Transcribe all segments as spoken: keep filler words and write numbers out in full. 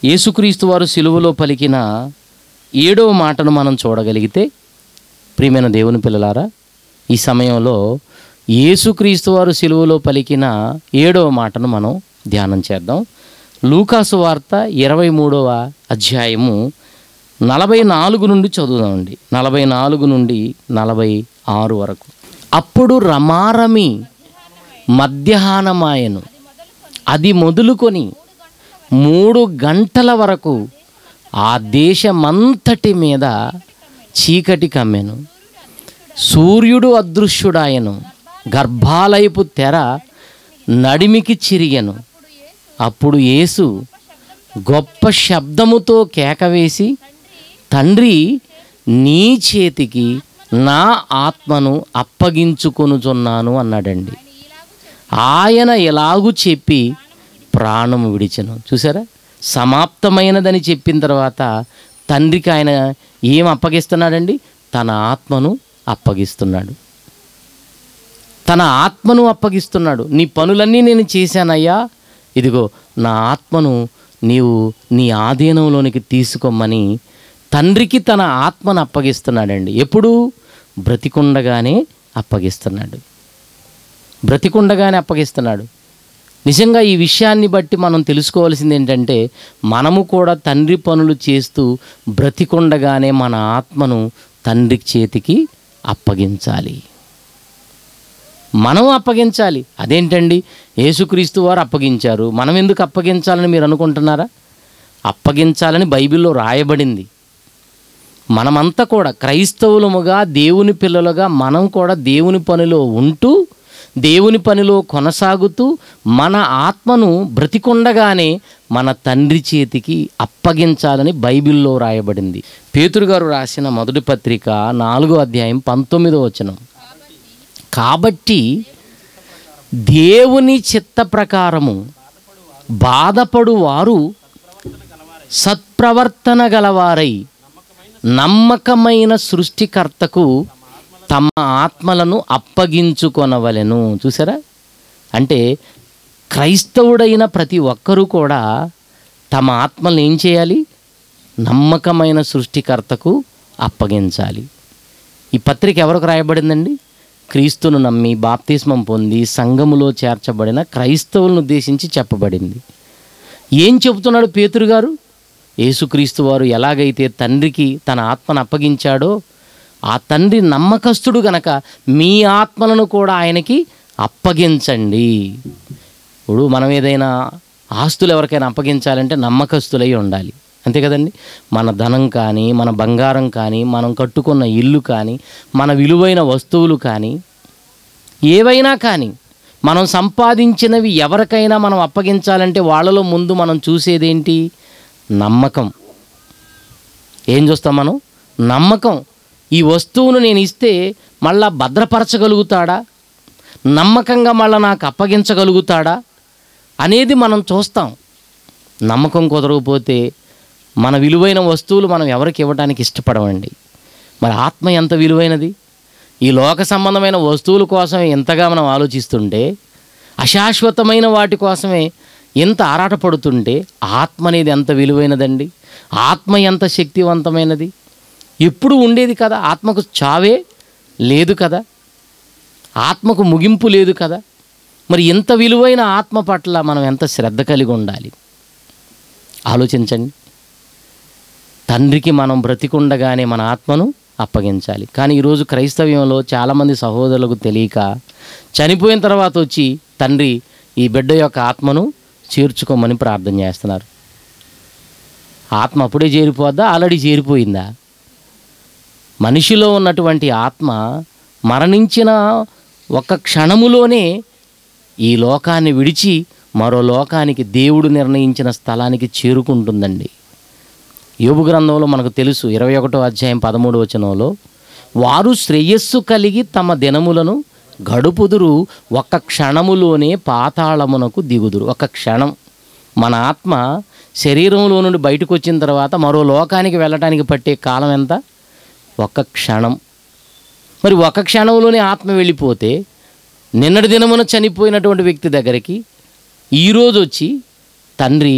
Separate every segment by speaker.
Speaker 1: యేసుక్రీస్తు వారు సిలువలో పలికిన ఏడవ మాటను మనం చూడగలిగితే, ప్రియమైన దేవుని పిల్లలారా, ఈ సమయంలో యేసుక్రీస్తు వారు సిలువలో పలికిన ఏడవ మాటను మనం ధ్యానం చేద్దాం. లూకాసు వార్త ఇరవై మూడవ అధ్యాయము నలభై నాలుగు నుండి చదువుదామండి. నలభై నాలుగు నుండి నలభై ఆరు వరకు. అప్పుడు రమారమి మధ్యాహ్నమాయను, అది మొదలుకొని మూడు గంటల వరకు ఆ దేశమంతటి మీద చీకటి కమ్మెను. సూర్యుడు అదృశ్యుడాయను, గర్భాలయపు తెర నడిమికి చిరిగెను. అప్పుడు యేసు గొప్ప శబ్దముతో కేకవేసి, తండ్రి, నీ చేతికి నా ఆత్మను అప్పగించుకొనుచున్నాను అన్నాడండి. ఆయన ఎలాగూ చెప్పి ప్రాణము విడిచెను. చూసారా, సమాప్తమైనదని చెప్పిన తర్వాత తండ్రికి ఆయన ఏం అప్పగిస్తున్నాడండి? తన ఆత్మను అప్పగిస్తున్నాడు. తన ఆత్మను అప్పగిస్తున్నాడు. నీ పనులన్నీ నేను చేశానయ్యా, ఇదిగో నా ఆత్మను నీవు నీ ఆధీనంలోనికి తీసుకోమని తండ్రికి తన ఆత్మను అప్పగిస్తున్నాడండి. ఎప్పుడు? బ్రతికుండగానే అప్పగిస్తున్నాడు. బ్రతికుండగానే అప్పగిస్తున్నాడు. నిజంగా ఈ విషయాన్ని బట్టి మనం తెలుసుకోవాల్సింది ఏంటంటే, మనము కూడా తండ్రి పనులు చేస్తూ బ్రతికుండగానే మన ఆత్మను తండ్రి చేతికి అప్పగించాలి. మనం అప్పగించాలి. అదేంటండి, యేసుక్రీస్తు వారు అప్పగించారు, మనం ఎందుకు అప్పగించాలని మీరు అనుకుంటున్నారా? అప్పగించాలని బైబిల్లో రాయబడింది. మనమంతా కూడా క్రైస్తవులముగా, దేవుని పిల్లలుగా మనం కూడా దేవుని పనిలో ఉంటూ, దేవుని పనిలో కొనసాగుతూ మన ఆత్మను బ్రతికుండగానే మన తండ్రి చేతికి అప్పగించాలని బైబిల్లో రాయబడింది. పేతురు గారు రాసిన మొదటి పత్రిక నాలుగో అధ్యాయం పంతొమ్మిదో వచనం. కాబట్టి దేవుని చిత్త ప్రకారము బాధపడు వారు సత్ప్రవర్తన గలవారై నమ్మకమైన సృష్టికర్తకు తమ ఆత్మలను అప్పగించుకొనవలెను. చూసారా, అంటే క్రైస్తవుడైన ప్రతి ఒక్కరూ కూడా తమ ఆత్మలను ఏం చేయాలి? నమ్మకమైన సృష్టికర్తకు అప్పగించాలి. ఈ పత్రిక ఎవరికి రాయబడిందండి? క్రీస్తును నమ్మి బాప్తిస్మం పొంది సంఘములో చేర్చబడిన క్రైస్తవులను ఉద్దేశించి చెప్పబడింది. ఏం చెబుతున్నాడు పేతురు గారు? యేసుక్రీస్తు వారు ఎలాగైతే తండ్రికి తన ఆత్మను అప్పగించాడో, ఆ తండ్రి నమ్మకస్తుడు గనక మీ ఆత్మలను కూడా ఆయనకి అప్పగించండి. ఇప్పుడు మనం ఏదైనా ఆస్తులు ఎవరికైనా అప్పగించాలంటే నమ్మకస్తులై ఉండాలి, అంతే కదండి. మన ధనం కానీ, మన బంగారం కానీ, మనం కట్టుకున్న ఇల్లు కానీ, మన విలువైన వస్తువులు కానీ, ఏవైనా కానీ మనం సంపాదించినవి ఎవరికైనా మనం అప్పగించాలంటే వాళ్ళలో ముందు మనం చూసేదేంటి? నమ్మకం. ఏం చూస్తాం మనం? నమ్మకం. ఈ వస్తువును నేను ఇస్తే మళ్ళా భద్రపరచగలుగుతాడా, నమ్మకంగా మళ్ళీ నాకు అప్పగించగలుగుతాడా అనేది మనం చూస్తాం. నమ్మకం కుదరకపోతే మన విలువైన వస్తువులు మనం ఎవరికి ఇవ్వడానికి ఇష్టపడమండి. మరి ఆత్మ ఎంత విలువైనది! ఈ లోక సంబంధమైన వస్తువుల కోసమే ఎంతగా మనం ఆలోచిస్తుంటే, అశాశ్వతమైన వాటి కోసమే ఎంత ఆరాటపడుతుంటే, ఆత్మ అనేది ఎంత విలువైనదండి! ఆత్మ ఎంత శక్తివంతమైనది! ఎప్పుడు ఉండేది కదా, ఆత్మకు చావే లేదు కదా, ఆత్మకు ముగింపు లేదు కదా. మరి ఎంత విలువైన ఆత్మ పట్ల మనం ఎంత శ్రద్ధ కలిగి ఉండాలి ఆలోచించండి. తండ్రికి మనం బ్రతికుండగానే మన ఆత్మను అప్పగించాలి. కానీ ఈరోజు క్రైస్తవ్యంలో చాలామంది సహోదరులకు తెలియక చనిపోయిన తర్వాత వచ్చి తండ్రి ఈ బిడ్డ యొక్క ఆత్మను చేర్చుకోమని ప్రార్థన చేస్తున్నారు. ఆత్మ అప్పుడే చేరిపోద్దా? ఆల్రెడీ చేరిపోయిందా? మనిషిలో ఉన్నటువంటి ఆత్మ మరణించిన ఒక క్షణములోనే ఈ లోకాన్ని విడిచి మరో లోకానికి దేవుడు నిర్ణయించిన స్థలానికి చేరుకుంటుందండి. యోబు గ్రంథంలో మనకు తెలుసు, ఇరవై ఒకటో అధ్యాయం పదమూడు వచనంలో, వారు శ్రేయస్సు కలిగి తమ దినములను గడుపుదురు, ఒక్క క్షణములోనే పాతాళమునకు దిగుదురు. ఒక క్షణం. మన ఆత్మ శరీరంలో నుండి బయటకు వచ్చిన తర్వాత మరో లోకానికి వెళ్ళటానికి పట్టే కాలం ఎంత? ఒక క్షణం. మరి ఒక క్షణంలోనే ఆత్మ వెళ్ళిపోతే నిన్నటి దినమున చనిపోయినటువంటి వ్యక్తి దగ్గరికి ఈరోజు వచ్చి తండ్రి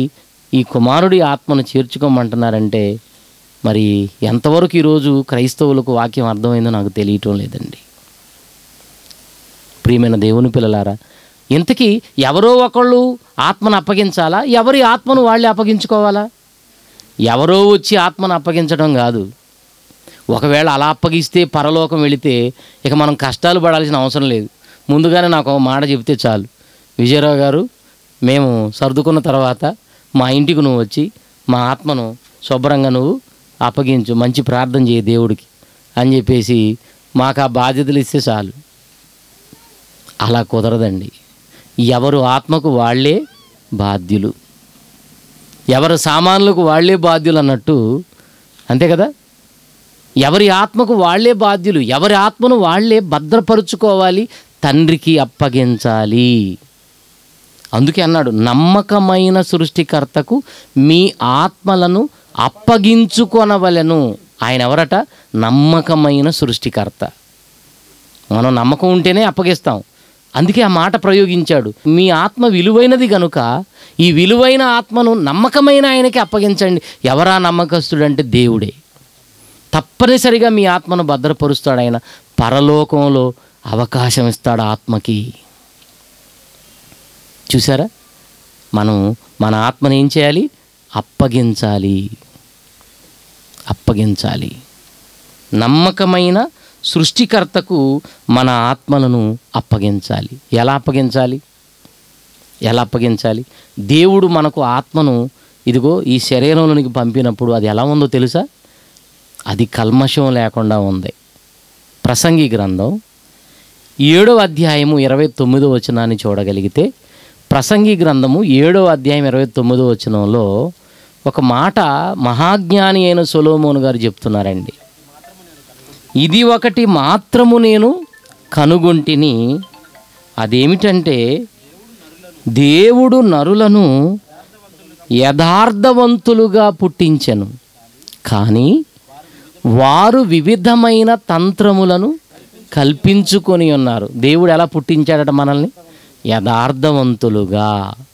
Speaker 1: ఈ కుమారుడి ఆత్మను చేర్చుకోమంటున్నారంటే మరి ఎంతవరకు ఈరోజు క్రైస్తవులకు వాక్యం అర్థమైందో నాకు తెలియటం లేదండి. ప్రియమైన దేవుని పిల్లలారా, ఇంతకీ ఎవరో ఒకళ్ళు ఆత్మను అప్పగించాలా, ఎవరి ఆత్మను వాళ్ళే అప్పగించుకోవాలా? ఎవరో వచ్చి ఆత్మను అప్పగించడం కాదు. ఒకవేళ అలా అప్పగిస్తే పరలోకం వెళితే ఇక మనం కష్టాలు పడాల్సిన అవసరం లేదు. ముందుగానే నాకు ఒక మాట చెప్తే చాలు, విజయరావు గారు మేము సర్దుకున్న తర్వాత మా ఇంటికి నువ్వు వచ్చి మా ఆత్మను శుభ్రంగా నువ్వు అప్పగించు, మంచి ప్రార్థన చేయి దేవుడికి అని చెప్పేసి మాకు ఆ బాధ్యతలు ఇస్తే చాలు. అలా కుదరదండి. ఎవరు ఆత్మకు వాళ్ళే బాధ్యులు, ఎవరు సామాన్లకు వాళ్ళే బాధ్యులు అన్నట్టు, అంతే కదా. ఎవరి ఆత్మకు వాళ్ళే బాధ్యులు, ఎవరి ఆత్మను వాళ్ళే భద్రపరుచుకోవాలి, తండ్రికి అప్పగించాలి. అందుకే అన్నాడు, నమ్మకమైన సృష్టికర్తకు మీ ఆత్మలను అప్పగించుకొనవలెను. ఆయన ఎవరట? నమ్మకమైన సృష్టికర్త. మనం నమ్మకం ఉంటేనే అప్పగిస్తాం. అందుకే ఆ మాట ప్రయోగించాడు. మీ ఆత్మ విలువైనది కనుక ఈ విలువైన ఆత్మను నమ్మకమైన ఆయనకి అప్పగించండి. ఎవరా నమ్మకస్తుడంటే దేవుడే. తప్పనిసరిగా మీ ఆత్మను భద్రపరుస్తాడు ఆయన. పరలోకంలో అవకాశం ఇస్తాడు ఆత్మకి. చూసారా, మనం మన ఆత్మను ఏం చేయాలి? అప్పగించాలి, అప్పగించాలి. నమ్మకమైన సృష్టికర్తకు మన ఆత్మలను అప్పగించాలి. ఎలా అప్పగించాలి? ఎలా అప్పగించాలి? దేవుడు మనకు ఆత్మను ఇదిగో ఈ శరీరంలోనికి పంపినప్పుడు అది ఎలా ఉందో తెలుసా? అది కల్మషం లేకుండా ఉంది. ప్రసంగి గ్రంథం ఏడవ అధ్యాయము ఇరవై తొమ్మిదో వచనాన్ని చూడగలిగితే, ప్రసంగి గ్రంథము ఏడవ అధ్యాయం ఇరవై తొమ్మిదో వచనంలో ఒక మాట మహాజ్ఞాని అయిన సొలొమోను గారు చెప్తున్నారండి. ఇది ఒకటి మాత్రము నేను కనుగొంటిని, అదేమిటంటే దేవుడు నరులను యథార్థవంతులుగా పుట్టించెను, కానీ వారు వివిధమైన తంత్రములను కల్పించుకొని ఉన్నారు. దేవుడు ఎలా పుట్టించాడట మనల్ని? యథార్థవంతులుగా.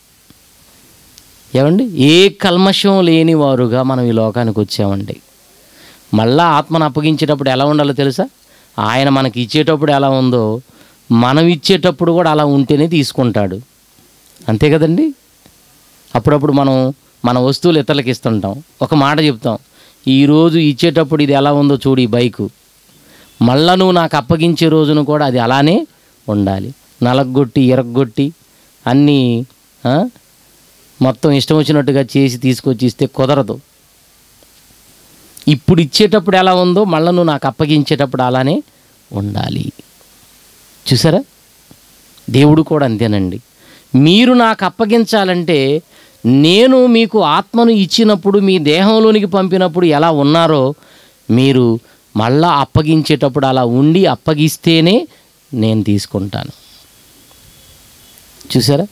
Speaker 1: ఏమండి, ఏ కల్మషం లేని వారుగా మనం ఈ లోకానికి వచ్చామండి. మళ్ళా ఆత్మను అప్పగించేటప్పుడు ఎలా ఉండాలో తెలుసా? ఆయన మనకి ఇచ్చేటప్పుడు ఎలా ఉందో మనం ఇచ్చేటప్పుడు కూడా అలా ఉంటేనే తీసుకుంటాడు. అంతే కదండి. అప్పుడప్పుడు మనం మన వస్తువులు ఇతరులకు ఇస్తుంటాం, ఒక మాట చెప్తాం, ఈరోజు ఇచ్చేటప్పుడు ఇది ఎలా ఉందో చూడు ఈ బైకు, మళ్ళా నువ్వు నాకు అప్పగించే రోజును కూడా అది అలానే ఉండాలి. నలగొట్టి ఇరగొట్టి అన్నీ మొత్తం ఇష్టం వచ్చినట్టుగా చేసి తీసుకొచ్చి ఇస్తే కుదరదు. ఇప్పుడు ఇచ్చేటప్పుడు ఎలా ఉందో మళ్ళీ నువ్వు నాకు అప్పగించేటప్పుడు అలానే ఉండాలి. చూసారా, దేవుడు కూడా అంతేనండి. మీరు నాకు అప్పగించాలంటే నేను మీకు ఆత్మను ఇచ్చినప్పుడు మీ దేహంలోనికి పంపినప్పుడు ఎలా ఉన్నారో మీరు మళ్ళా అప్పగించేటప్పుడు అలా ఉండి అప్పగిస్తేనే నేను తీసుకుంటాను. చూసారా,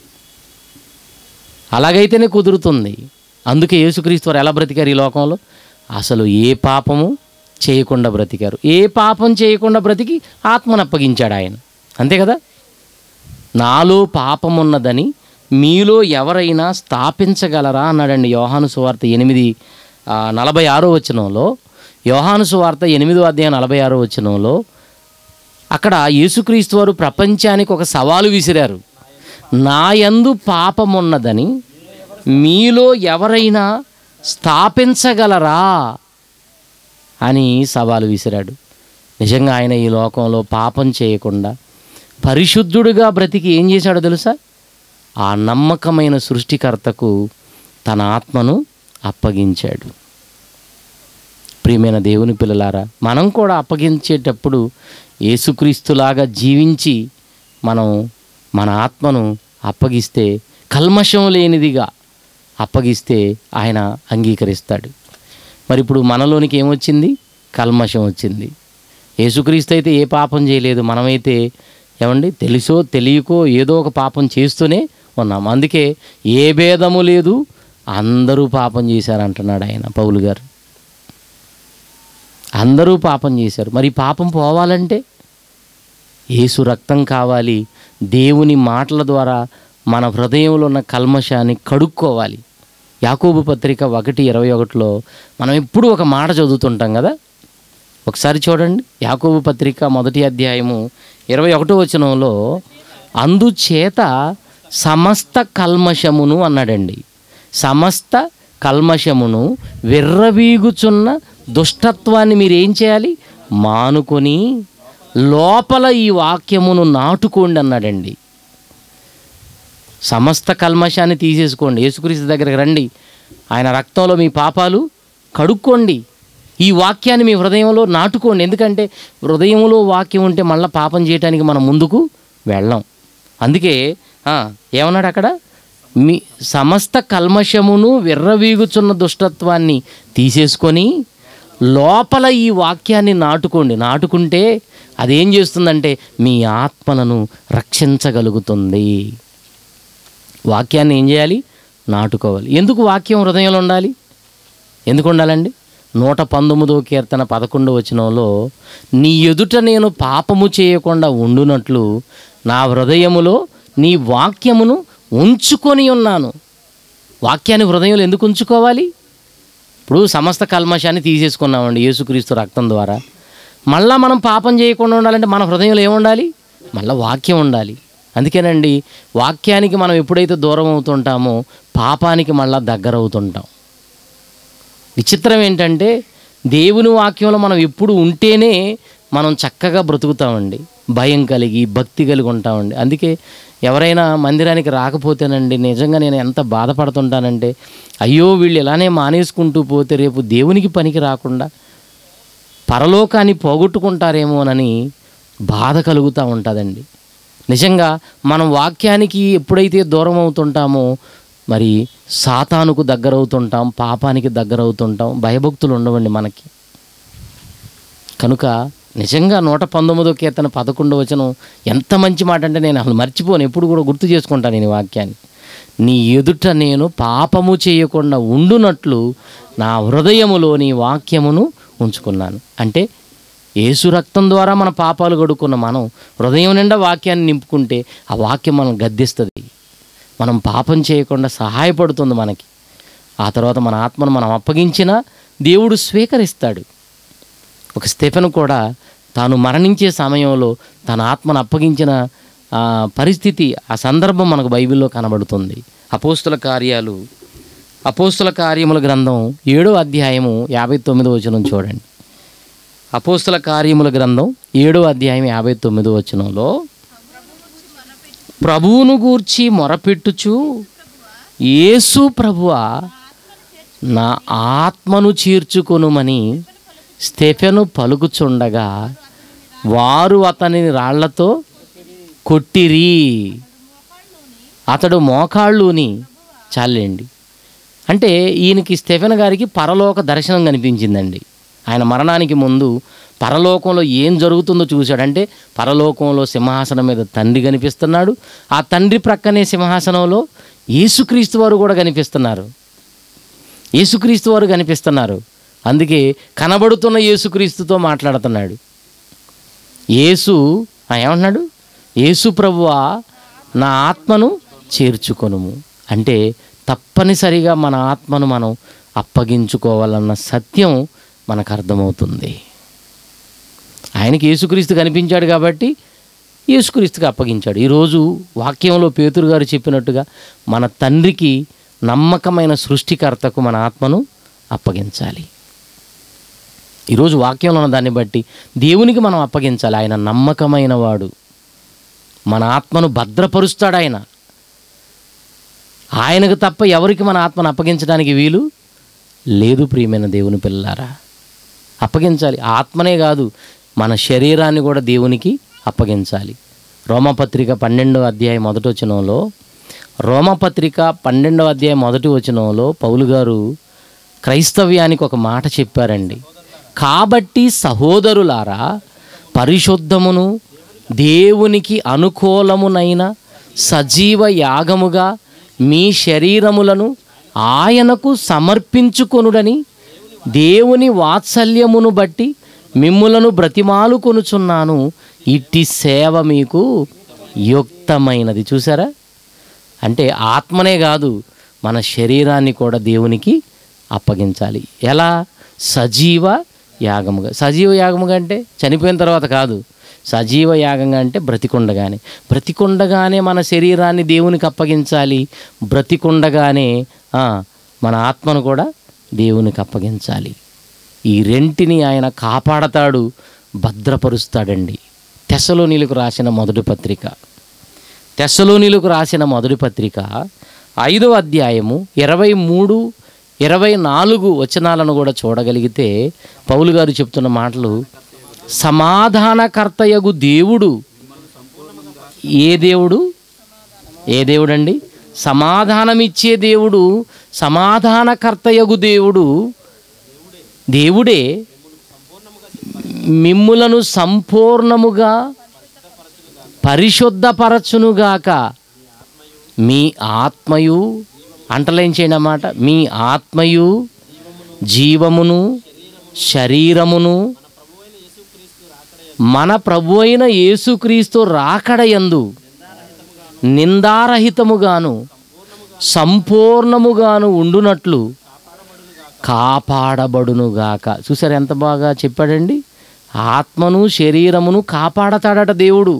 Speaker 1: అలాగైతేనే కుదురుతుంది. అందుకే యేసుక్రీస్తు వారు ఎలా బ్రతికారు ఈ లోకంలో? అసలు ఏ పాపము చేయకుండా బ్రతికారు. ఏ పాపం చేయకుండా బ్రతికి ఆత్మను అప్పగించాడు ఆయన. అంతే కదా. నాలో పాపం ఉన్నదని మీలో ఎవరైనా స్థాపించగలరా అన్నాడండి యోహాను సువార్త ఎనిమిది నలభై ఆరో వచనంలో. యోహాను సువార్త ఎనిమిదో అధ్యాయం నలభై ఆరో వచనంలో అక్కడ యేసుక్రీస్తు వారు ప్రపంచానికి ఒక సవాలు విసిరారు. నా యందు పాపమున్నదని మీలో ఎవరైనా స్థాపించగలరా అని సవాలు విసిరాడు. నిజంగా ఆయన ఈ లోకంలో పాపం చేయకుండా పరిశుద్ధుడిగా బ్రతికి ఏం చేశాడో తెలుసా? ఆ నమ్మకమైన సృష్టికర్తకు తన ఆత్మను అప్పగించాడు. ప్రియమైన దేవుని పిల్లలారా, మనం కూడా అప్పగించేటప్పుడు యేసుక్రీస్తులాగా జీవించి మనం మన ఆత్మను అప్పగిస్తే, కల్మషం లేనిదిగా అప్పగిస్తే ఆయన అంగీకరిస్తాడు. మరి ఇప్పుడు మనలోనికి ఏమొచ్చింది? కల్మషం వచ్చింది. యేసుక్రీస్తు అయితే ఏ పాపం చేయలేదు, మనమైతే ఏమండి తెలుసో తెలియకో ఏదో ఒక పాపం చేస్తూనే ఉన్నాం. అందుకే ఏ భేదము లేదు, అందరూ పాపం చేశారంటున్నాడు ఆయన పౌలు గారు. అందరూ పాపం చేశారు. మరి పాపం పోవాలంటే యేసు రక్తం కావాలి. దేవుని మాటల ద్వారా మన హృదయంలో ఉన్న కల్మషాన్ని కడుక్కోవాలి. యాకోబు పత్రిక ఒకటి ఇరవై ఒకటిలో మనం ఎప్పుడు ఒక మాట చదువుతుంటాం కదా, ఒకసారి చూడండి. యాకోబు పత్రిక మొదటి అధ్యాయము ఇరవై ఒకటో వచనంలో అందుచేత సమస్త కల్మషమును అన్నాడండి. సమస్త కల్మషమును విర్రవీగుచున్న దుష్టత్వాన్ని మీరు ఏం చేయాలి? మానుకొని లోపల ఈ వాక్యమును నాటుకోండి అన్నాడండి. సమస్త కల్మషాన్ని తీసేసుకోండి, యేసుక్రీస్తు దగ్గరికి రండి, ఆయన రక్తంలో మీ పాపాలు కడుక్కోండి, ఈ వాక్యాన్ని మీ హృదయంలో నాటుకోండి. ఎందుకంటే హృదయంలో వాక్యం ఉంటే మళ్ళీ పాపం చేయడానికి మనం ముందుకు వెళ్ళాం. అందుకే ఏమన్నాడు అక్కడ? మీ సమస్త కల్మషమును విర్రవీగుచున్న దుష్టత్వాన్ని తీసేసుకొని లోపల ఈ వాక్యాన్ని నాటుకోండి. నాటుకుంటే అదేం చేస్తుందంటే మీ ఆత్మలను రక్షించగలుగుతుంది. వాక్యాన్ని ఏం చేయాలి? నాటుకోవాలి. ఎందుకు వాక్యం హృదయంలో ఉండాలి? ఎందుకు ఉండాలండి? నూట పంతొమ్మిదో కీర్తన పదకొండవ వచనంలో నీ ఎదుట నేను పాపము చేయకుండా ఉండునట్లు నా హృదయములో నీ వాక్యమును ఉంచుకొని ఉన్నాను. వాక్యాన్ని హృదయంలో ఎందుకు ఉంచుకోవాలి? ఇప్పుడు సమస్త కల్మషాన్ని తీసేసుకున్నామండి యేసుక్రీస్తు రక్తం ద్వారా. మళ్ళీ మనం పాపం చేయకుండా ఉండాలంటే మన హృదయంలో ఏముండాలి? మళ్ళీ వాక్యం ఉండాలి. అందుకేనండి వాక్యానికి మనం ఎప్పుడైతే దూరం అవుతుంటామో పాపానికి మళ్ళీ దగ్గర అవుతుంటాం. విచిత్రం ఏంటంటే దేవుని వాక్యంలో మనం ఎప్పుడు ఉంటేనే మనం చక్కగా బ్రతుకుతామండి, భయం కలిగి భక్తి కలిగి ఉంటామండి. అందుకే ఎవరైనా మందిరానికి రాకపోతేనండి నిజంగా నేను ఎంత బాధపడుతుంటానంటే, అయ్యో వీళ్ళు ఇలానే మానేసుకుంటూ పోతే రేపు దేవునికి పనికి రాకుండా పరలోకాన్ని పోగొట్టుకుంటారేమోనని బాధ కలుగుతూ ఉంటుందండి. నిజంగా మనం వాక్యానికి ఎప్పుడైతే దూరం అవుతుంటామో మరి సాతానుకు దగ్గర అవుతుంటాం, పాపానికి దగ్గర అవుతుంటాం, భయభక్తులు ఉండవండి మనకి. కనుక నిజంగా నూట పంతొమ్మిదో కీర్తన పదకొండవ వచనం ఎంత మంచి మాట అంటే నేను అసలు మర్చిపోను, ఎప్పుడు కూడా గుర్తు చేసుకుంటాను నేను ఈ వాక్యాన్ని. నీ ఎదుట నేను పాపము చేయకుండా ఉండునట్లు నా హృదయములో నీ వాక్యమును ఉంచుకున్నాను. అంటే యేసు రక్తం ద్వారా మన పాపాలు కడుక్కున్న మనం హృదయం నిండా వాక్యాన్ని నింపుకుంటే ఆ వాక్యం మనం గద్దిస్తుంది, మనం పాపం చేయకుండా సహాయపడుతుంది మనకి. ఆ తర్వాత మన ఆత్మను మనం అప్పగించినా దేవుడు స్వీకరిస్తాడు. ఒక స్టెఫెను కూడా తాను మరణించే సమయంలో తన ఆత్మను అప్పగించిన పరిస్థితి, ఆ సందర్భం మనకు బైబిల్లో కనబడుతుంది. అపోస్తుల కార్యాలు అపోస్తుల కార్యముల గ్రంథం ఏడో అధ్యాయము యాభై తొమ్మిదో వచనం చూడండి. అపోస్తుల కార్యముల గ్రంథం ఏడో అధ్యాయం యాభై తొమ్మిదో వచనంలో ప్రభువును గూర్చి మొరపెట్టుచు యేసు ప్రభువా నా ఆత్మను చేర్చుకొనుమని స్టెఫెను పలుకుచుండగా వారు అతనిని రాళ్లతో కొట్టిరి, అతడు మోకాళ్ళుని. చాలండి. అంటే ఈయనకి స్టెఫెన్ గారికి పరలోక దర్శనం కనిపించిందండి. ఆయన మరణానికి ముందు పరలోకంలో ఏం జరుగుతుందో చూశాడంటే పరలోకంలో సింహాసనం మీద తండ్రి కనిపిస్తున్నాడు, ఆ తండ్రి ప్రక్కనే సింహాసనంలో యేసుక్రీస్తు వారు కూడా కనిపిస్తున్నారు. యేసుక్రీస్తు వారు కనిపిస్తున్నారు అందుకే కనబడుతున్న యేసుక్రీస్తుతో మాట్లాడుతున్నాడు. యేసు ఏమంటున్నాడు? యేసు ప్రభువా నా ఆత్మను చేర్చుకొనుము. అంటే తప్పనిసరిగా మన ఆత్మను మనం అప్పగించుకోవాలన్న సత్యం మనకు అర్థమవుతుంది. ఆయనకి యేసుక్రీస్తు కనిపించాడు కాబట్టి యేసుక్రీస్తుకి అప్పగించాడు. ఈరోజు వాక్యంలో పేతురు గారు చెప్పినట్టుగా మన తండ్రికి, నమ్మకమైన సృష్టికర్తకు మన ఆత్మను అప్పగించాలి. ఈరోజు వాక్యంలో ఉన్న దాన్ని బట్టి దేవునికి మనం అప్పగించాలి. ఆయన నమ్మకమైన వాడు, మన ఆత్మను భద్రపరుస్తాడు. ఆయన ఆయనకు తప్ప ఎవరికి మన ఆత్మను అప్పగించడానికి వీలు లేదు. ప్రియమైన దేవుని పిల్లారా, అప్పగించాలి. ఆత్మనే కాదు, మన శరీరాన్ని కూడా దేవునికి అప్పగించాలి. రోమపత్రిక పన్నెండవ అధ్యాయం మొదటి వచనంలో రోమపత్రిక పన్నెండవ అధ్యాయం మొదటి వచనంలో పౌలు గారు క్రైస్తవ్యానికి ఒక మాట చెప్పారండి. కాబట్టి సహోదరులారా, పరిశుద్ధమును దేవునికి అనుకూలమునైన సజీవ యాగముగా మీ శరీరములను ఆయనకు సమర్పించుకొనుడని దేవుని వాత్సల్యమును బట్టి మిమ్ములను బ్రతిమాలు కొనుచున్నాను. ఇట్టి సేవ మీకు యుక్తమైనది. చూసారా? అంటే ఆత్మనే కాదు, మన శరీరాన్ని కూడా దేవునికి అప్పగించాలి. ఎలా? సజీవ యాగముగా. సజీవ యాగముగా అంటే చనిపోయిన తర్వాత కాదు, సజీవ యాగంగా అంటే బ్రతికుండగానే. బ్రతికుండగానే మన శరీరాన్ని దేవునికి అప్పగించాలి, బ్రతికుండగానే మన ఆత్మను కూడా దేవునికి అప్పగించాలి. ఈ రెంటిని ఆయన కాపాడతాడు, భద్రపరుస్తాడండి. తెస్సలోనీలకు రాసిన మొదటి పత్రిక తెస్సలోనీలకు రాసిన మొదటి పత్రిక ఐదవ అధ్యాయము ఇరవై మూడు ఇరవై నాలుగు వచనాలను కూడా చూడగలిగితే పౌలు గారు చెప్తున్న మాటలు, సమాధానకర్తయగు దేవుడు. ఏ దేవుడు? ఏ దేవుడు అండి? సమాధానమిచ్చే దేవుడు, సమాధానకర్తయగు దేవుడు దేవుడే మిమ్ములను సంపూర్ణముగా పరిశుద్ధపరచునుగాక. మీ ఆత్మయు, అంటలేం చేయడం అన్నమాట, మీ ఆత్మయు జీవమును శరీరమును మన ప్రభు అయిన యేసుక్రీస్తు రాకడయందు నిందారహితముగాను సంపూర్ణముగాను ఉండునట్లు కాపాడబడునుగాక. చూసారు ఎంత బాగా చెప్పాడండి? ఆత్మను శరీరమును కాపాడతాడట దేవుడు,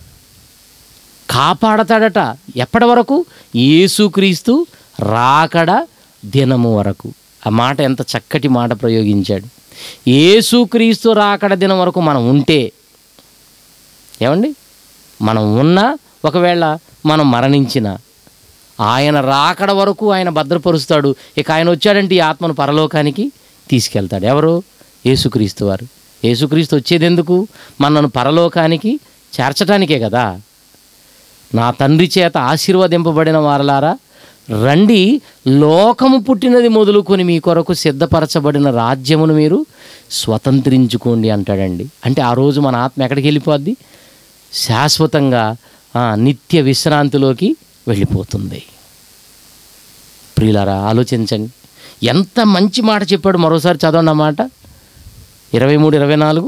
Speaker 1: కాపాడతాడట. ఎప్పటి వరకు? యేసుక్రీస్తు రాకడ దినము వరకు. ఆ మాట ఎంత చక్కటి మాట ప్రయోగించాడు. యేసుక్రీస్తు రాకడ దినం వరకు మనం ఉంటే, ఏమండి, మనం ఉన్నా, ఒకవేళ మనం మరణించిన, ఆయన రాకడ వరకు ఆయన భద్రపరుస్తాడు. ఇక ఆయన వచ్చాడంటే ఈ ఆత్మను పరలోకానికి తీసుకెళ్తాడు. ఎవరు? యేసుక్రీస్తు వారు. యేసుక్రీస్తు వచ్చేది ఎందుకు? మనను పరలోకానికి చేర్చడానికే కదా. నా తండ్రి చేత ఆశీర్వదింపబడిన వారలారా రండి, లోకము పుట్టినది మొదలుకొని మీ కొరకు సిద్ధపరచబడిన రాజ్యమును మీరు స్వతంత్రించుకోండి అంటాడండి. అంటే ఆ రోజు మన ఆత్మ ఎక్కడికి వెళ్ళిపోద్ది? శాశ్వతంగా నిత్య విశ్రాంతిలోకి వెళ్ళిపోతుంది. ప్రియులారా, ఆలోచించండి, ఎంత మంచి మాట చెప్పాడు. మరోసారి చదవండి ఆ మాట, ఇరవై మూడు ఇరవై నాలుగు.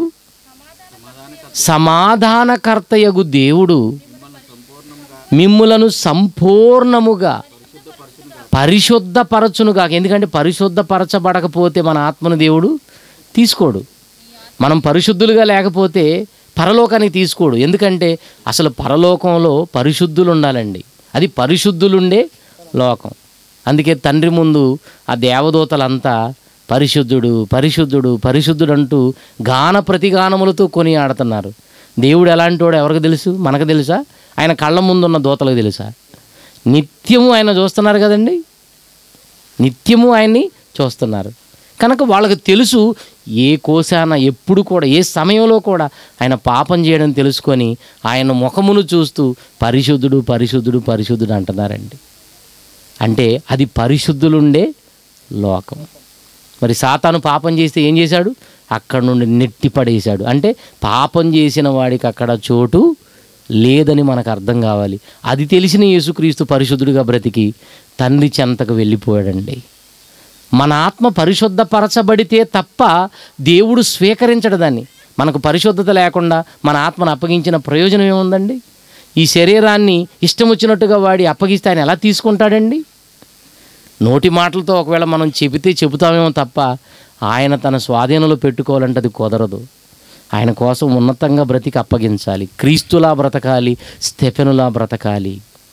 Speaker 1: సమాధానకర్తయగు దేవుడు మిమ్ములను సంపూర్ణముగా పరిశుద్ధపరచునుగా. ఎందుకంటే పరిశుద్ధపరచబడకపోతే మన ఆత్మను దేవుడు తీసుకోడు. మనం పరిశుద్ధులుగా లేకపోతే పరలోకానికి తీసుకోడు. ఎందుకంటే అసలు పరలోకంలో పరిశుద్ధులు ఉండాలండి. అది పరిశుద్ధులుండే లోకం. అందుకే తండ్రి ముందు ఆ దేవదూతలంతా పరిశుద్ధుడు పరిశుద్ధుడు పరిశుద్ధుడు అంటూ గాన ప్రతిగానములతో కొని ఆడుతున్నారు. దేవుడు ఎలాంటి వాడు ఎవరికి తెలుసు? మనకు తెలుసా? ఆయన కళ్ళ ముందున్న దూతలకు తెలుసా? నిత్యము ఆయన చూస్తున్నారు కదండి, నిత్యము ఆయన్ని చూస్తున్నారు కనుక వాళ్ళకి తెలుసు. ఏ కోశాన ఎప్పుడు కూడా ఏ సమయంలో కూడా ఆయన పాపం చేయడం తెలుసుకొని ఆయన ముఖమును చూస్తూ పరిశుద్ధుడు పరిశుద్ధుడు పరిశుద్ధుడు అంటున్నారండి. అంటే అది పరిశుద్ధులుండే లోకం. మరి సాతాను పాపం చేస్తే ఏం చేశాడు? అక్కడ నుండి నెట్టి పడేశాడు. అంటే పాపం చేసిన వాడికి అక్కడ చోటు లేదని మనకు అర్థం కావాలి. అది తెలిసిన యేసుక్రీస్తు పరిశుద్ధుడిగా బ్రతికి తండ్రి చెంతకు వెళ్ళిపోయాడండి. మన ఆత్మ పరిశుద్ధపరచబడితే తప్ప దేవుడు స్వీకరించడు దాన్ని. మనకు పరిశుద్ధత లేకుండా మన ఆత్మను అప్పగించిన ప్రయోజనం ఏముందండి? ఈ శరీరాన్ని ఇష్టం వచ్చినట్టుగా వాడి అప్పగిస్తే ఆయన ఎలా తీసుకుంటాడండి? నోటి మాటలతో ఒకవేళ మనం చెబితే చెబుతామేమో తప్ప ఆయన తన స్వాధీనంలో పెట్టుకోవాలంటే అది కుదరదు. ఆయన కోసం ఉన్నతంగా బ్రతికి అప్పగించాలి. క్రీస్తులా బ్రతకాలి, స్తెఫెనులా బ్రతకాలి.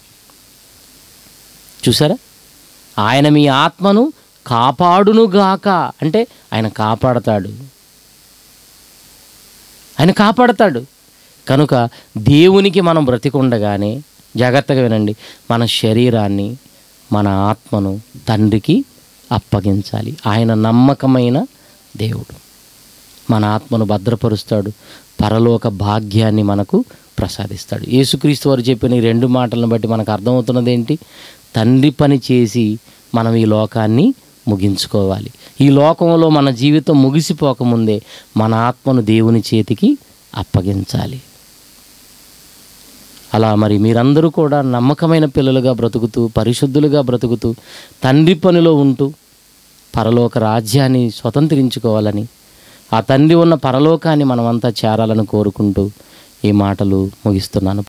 Speaker 1: చూసారా? ఆయన మీ ఆత్మను కాపాడునుగాక అంటే ఆయన కాపాడతాడు, ఆయన కాపాడతాడు. కనుక దేవునికి మనం బ్రతికుండగానే జాగ్రత్తగా వినండి, మన శరీరాన్ని మన ఆత్మను తండ్రికి అప్పగించాలి. ఆయన నమ్మకమైన దేవుడు, మన ఆత్మను భద్రపరుస్తాడు, పరలోక భాగ్యాన్ని మనకు ప్రసాదిస్తాడు. యేసుక్రీస్తు వారు చెప్పిన ఈ రెండు మాటలను బట్టి మనకు అర్థమవుతున్నది ఏంటి? తండ్రి పని చేసి మనం ఈ లోకాన్ని ముగించుకోవాలి. ఈ లోకంలో మన జీవితం ముగిసిపోకముందే మన ఆత్మను దేవుని చేతికి అప్పగించాలి. అలా మరి మీరందరూ కూడా నమ్మకమైన పిల్లలుగా బ్రతుకుతూ పరిశుద్ధులుగా బ్రతుకుతూ తండ్రి పనిలో ఉంటూ పరలోక రాజ్యాన్ని స్వతంత్రించుకోవాలని, ఆ తండ్రి ఉన్న పరలోకాన్ని మనమంతా చేరాలని కోరుకుంటూ ఈ మాటలు ముగిస్తున్నాను.